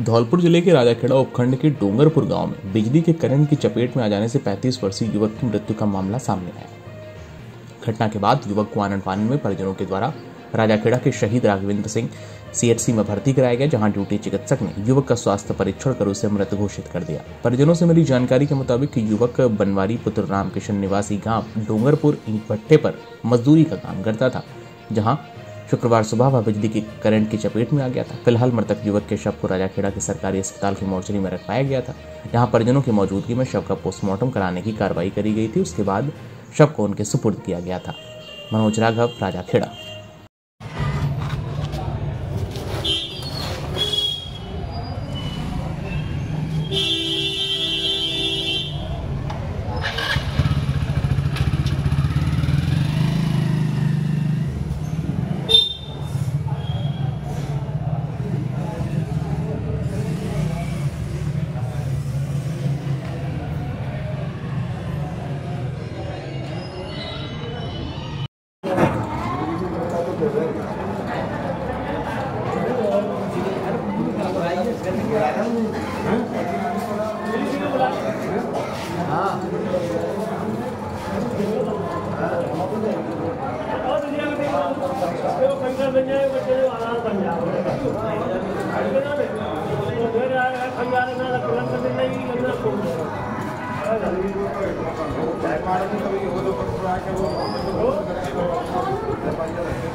धौलपुर जिले के राजाखेड़ा उपखंड के डोंगरपुर गांव में बिजली के करंट की चपेट में आ जाने से 35 वर्षीय युवक की मृत्यु का मामला सामने आया। घटना के बाद युवक को आनन फानन में परिजनों के द्वारा राजाखेड़ा के शहीद राघवेंद्र सिंह सीएचसी में भर्ती कराया गया, जहां ड्यूटी चिकित्सक ने युवक का स्वास्थ्य परीक्षण कर उसे मृत घोषित कर दिया। परिजनों से मिली जानकारी के मुताबिक युवक बनवारी पुत्र रामकिशन निवासी गांव डोंगरपुर ईंट भट्टे पर मजदूरी का काम करता था, जहां शुक्रवार सुबह वह बिजली की करंट की चपेट में आ गया था। फिलहाल मृतक युवक के शव को राजाखेड़ा के सरकारी अस्पताल की मोर्चरी में रखवाया गया था, जहां परिजनों की मौजूदगी में शव का पोस्टमार्टम कराने की कार्रवाई करी गई थी। उसके बाद शव को उनके सुपुर्द किया गया था। मनोज राघव, राजाखेड़ा। वो